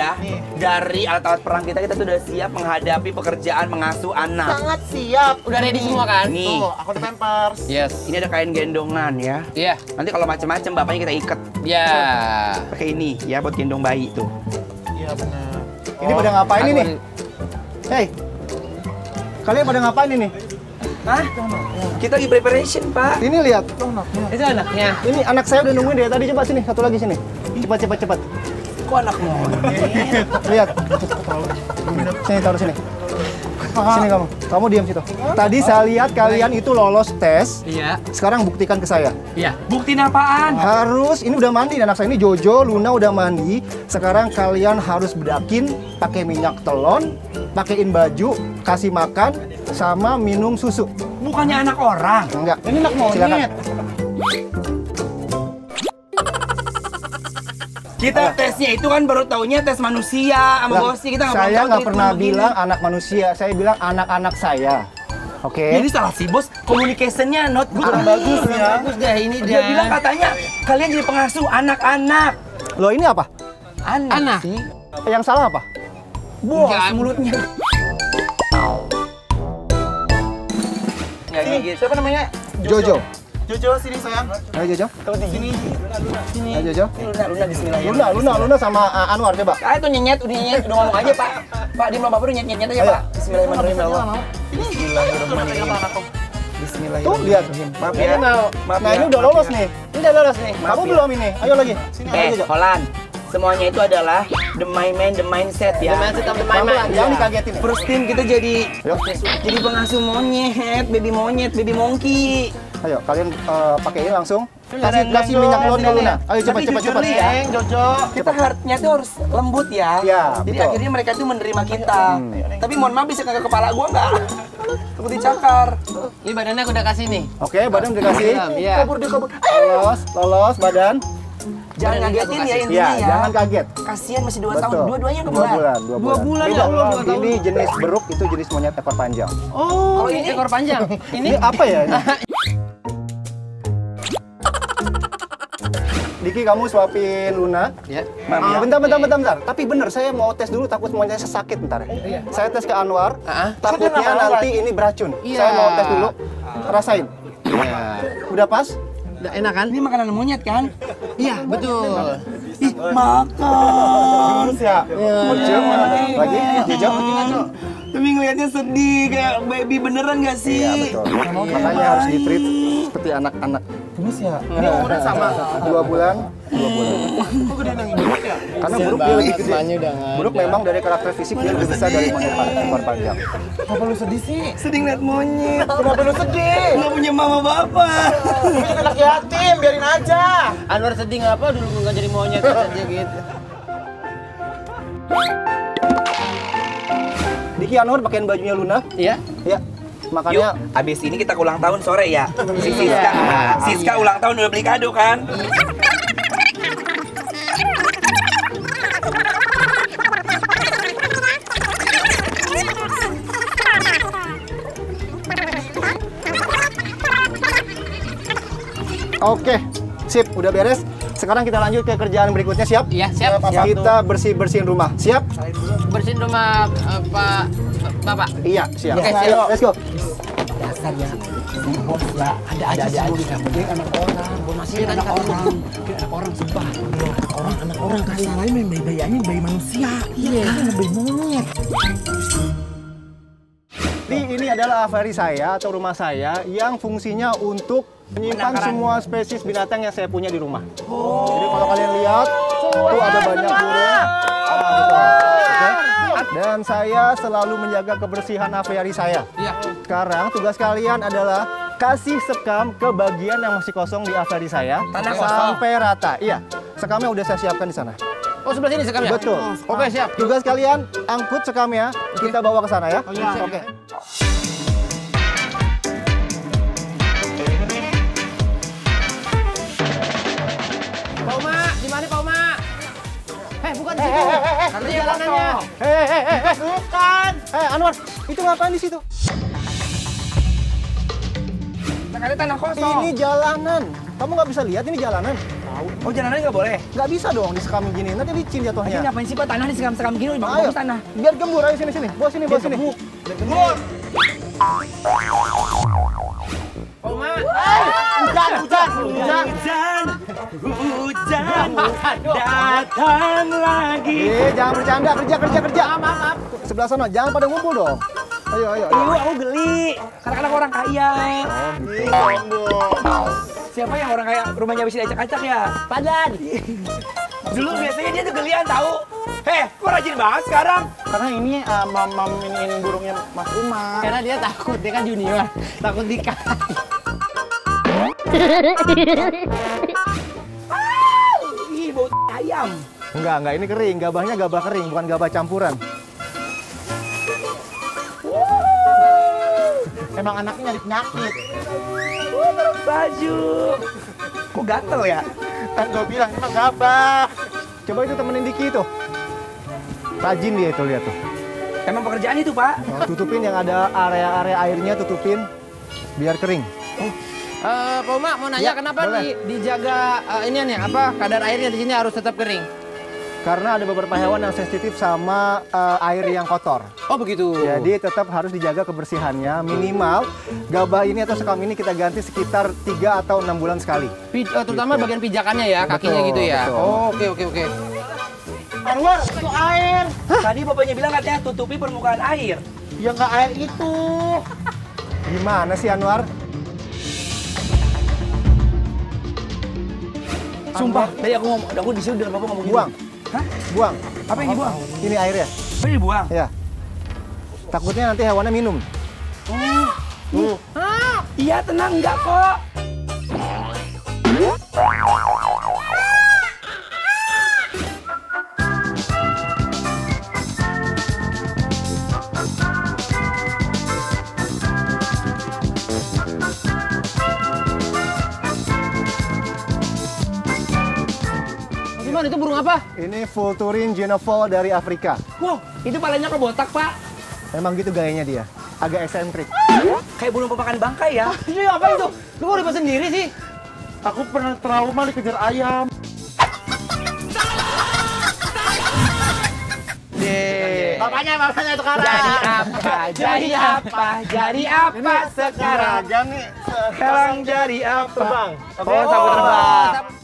ya, dari alat-alat perang kita tuh udah siap menghadapi pekerjaan mengasuh anak. Sangat siap. Udah ready semua kan? Nih, Tuh, aku udah pampers. Yes. ini ada kain gendongan ya. Iya. Nanti kalau macam-macam bapaknya kita ikat Ya. pakai ini ya buat gendong bayi tuh. Iya benar. Ini pada ngapain ini? Hei, kalian pada ngapain ini? Hah? Kita lagi preparation, Pak. Ini lihat, Itu anaknya. ini anak saya udah nungguin dari tadi. Coba sini, satu lagi sini. Cepat, cepat, cepat. Kok anak monyet? Lihat. Sini, taruh sini. Sini kamu. Kamu diam situ. Tadi saya lihat kalian itu lolos tes. Iya. Sekarang buktikan ke saya. Iya. Buktiin apaan? Harus, ini udah mandi anak saya. Ini Jojo, Luna udah mandi. Sekarang kalian harus bedakin pakai minyak telon, pakein baju, kasih makan, sama minum susu. Bukannya anak orang. Enggak. Ini anak monyet. Silakan. Kita tesnya itu kan baru taunya tes manusia sama Lah, bosnya. Kita saya tahu nggak pernah treatment begini. bilang anak manusia, saya bilang anak-anak saya. Oke. Jadi salah si bos, communication-nya not good. Ah, bagus ya. Bagus dah ini Dia dah. bilang katanya kalian jadi pengasuh anak-anak. Loh ini apa? Anak. sih. Yang salah apa? Bos Enggak. mulutnya. Ya gigit. Siapa namanya? Jojo. Jojo sini sayang. Ayo Jojo. Sini. Ayo Jojo. Luna bismillahirrahmanirrahim. Luna sama Anwar coba. Ah itu nyenyet, udah ngomong aja Pak. Pak di bapak udah nyet aja Ayo. Pak. Bismillahirrahmanirrahim ya Allah. Bismillahirrahmanirrahim. Tuh lihat. Maaf Ini ya. mau. Maaf Nah ya. ini udah lolos nih. Ini udah lolos nih. Maaf Kamu ya. belum ini. Ayo lagi. Ayo Jojo. Holland. Semuanya itu adalah the mindset ya. The mindset of the mind. Pelan-pelan, jangan dikagetin. First team kita jadi Yuk. jadi pengasuh monyet, baby monkey. Ayo kalian pakai ini langsung. Kasih minyak telon ke Luna. Ayo cepat Tapi cepat jujur cepat. nih ya, Jojo. kita heartnya tuh harus lembut ya. Ya, Jadi betul. akhirnya mereka tuh menerima kita. Tapi mohon maaf bisa ke kepala gua nggak? Takut dicakar. Ini badannya aku udah kasih nih. Oke, badan dikasih. Iya. Kabur dia kabur. Lolos badan. Jangan ngagetin ya intinya Ya, ya. jangan kaget. Kasihan masih 2 tahun. Betul. Dua-duanya 2 kembar. bulan. 2 bulan Beda. ya Allah, 2 tahun. Ini jenis beruk, itu jenis monyet ekor panjang. Oh, Kalau ini ini? ekor panjang. Ini Ini apa ya? Ini? Diki, kamu suapin Luna. ya. Bentar. Tapi bener, saya mau tes dulu, takut monyetnya sakit ntar. Saya tes ke Anwar, takutnya nanti ini beracun. Iya. Saya mau tes dulu, rasain. Iya. Udah pas? Udah enak kan? Ini makanan monyet kan? Iya, betul. Ih, makan. Terus ya? Cium, lagi, hijau. Tapi ngeliatnya sedih, kayak baby beneran gak sih? Iya, betul. Makanya harus di-treat seperti anak-anak. Gemes ya. Ini umurnya sama. 2 bulan, 2 bulan. Kok gede yang buruk ya? Karena buruk dia lebih gede. Buruk memang dari karakter fisik dia lebih besar dari monyet ekor panjang. Kenapa lu sedih sih? Sedih ngeliat monyet. Kenapa lu sedih? Nggak punya mama bapak. Lu juga anak yatim, biarin aja. Anwar sedih ngapa dulu nggak jadi monyet aja gitu. Diki, Anwar pakein bajunya Luna. Iya. Ya, Yuk, makanya abis ini kita ulang tahun sore ya. Si Siska. Siska ulang tahun udah beli kado kan? oke, sip, udah beres. Sekarang kita lanjut ke kerjaan berikutnya, siap? Iya, siap. Kita bersih-bersihin rumah, siap? Bersihin rumah Pak Bapak. Iya, siap. Oke, Ayo, siap. let's go. Dasarnya bos ya. Ada aja sih bos. Dia anak orang. Bos masih anak orang. Dia anak orang sebah. Anak orang kasih lain main bayi-bayiannya bayi manusia. Iya, kan bayi monyet. Ini adalah aviary saya atau rumah saya yang fungsinya untuk menyimpan semua spesies binatang yang saya punya di rumah. Jadi kalau kalian lihat, tuh ada banyak burung. Oke. Dan saya selalu menjaga kebersihan aviary saya. Iya. Sekarang tugas kalian adalah kasih sekam ke bagian yang masih kosong di aviary saya Tanah kosong. sampai rata. Iya, sekamnya udah saya siapkan di sana. Oh, sebelah sini sekamnya? Betul. Oke, siap. Tugas kalian angkut sekamnya, kita bawa ke sana ya. Oke. Pak Uma, di mana Pak Uma? Bukan di situ. Nanti jalanannya. Bukan. Anwar, itu ngapain di situ? Nah, ada tanah kosong. Ini jalanan. Kamu nggak bisa lihat ini jalanan. Oh, jalanannya nggak boleh? Nggak bisa dong disekam gini, nanti licin Ini jatuhnya. ngapain sih Pak? Tanah disekam-sekam gini, Ayo, bagus tanah. biar gembur, ayo sini. Bawa sini. Gembur. Pak Uma. Hujan datang lagi. Jangan bercanda, kerja. Maaf. Sebelah sana, jangan pada ngumpul dong. Ayo. Ibu, aku geli. Karena orang kaya. Oh, gitu. Siapa yang orang kaya rumahnya bisa diacak-acak ya? Padan. Dulu biasanya dia tuh gelian tahu. Kok rajin banget sekarang? Karena ini ini burungnya Mas Uma. Karena dia takut, dia kan junior. Takut dikat. Ih, bau ayam. Enggak, ini kering. Gabahnya gabah kering, bukan gabah campuran. Emang anaknya nyari penyakit. Baju. Kok gatel ya? Kan gue bilang emang gabah. Coba itu temenin Diki tuh. Rajin dia itu, lihat tuh. Emang pekerjaan itu, Pak? Tutupin yang ada area-area airnya, tutupin biar kering. Pak Uma mau nanya Ya, kenapa boleh. dijaga ini nih apa kadar airnya di sini harus tetap kering? Karena ada beberapa hewan yang sensitif sama air yang kotor. Oh begitu. Jadi tetap harus dijaga kebersihannya. Minimal gabah ini atau sekam ini kita ganti sekitar 3 atau 6 bulan sekali. Terutama bagian pijakannya ya, kakinya Betul, gitu ya. betul. Oh, oke. Anwar, itu air. Tadi bapaknya bilang katanya tutupi permukaan air. Ya nggak air itu. Gimana sih Anwar? Sumpah, tadi aku disuruh dengan bapak ngomong gitu. Buang. Hah? Buang. Apa yang dibuang? Ini airnya. Apa yang dibuang? Ya. Takutnya nanti hewannya minum. Iya, tenang, enggak kok. Gimana itu burung apa? Ini Vulturine genovo dari Afrika. Wow, itu palanya kebotak, Pak. Memang gitu gayanya dia. Agak eksentrik. Kayak burung pepakan bangkai ya. Ini apa itu? Lu kok ribet sendiri sih? Aku pernah trauma dikejar ayam. Bapaknya sekarang. Jadi apa sekarang? Seragam nih. Sekarang jadi apa? Terbang. Oh, sabun terbang.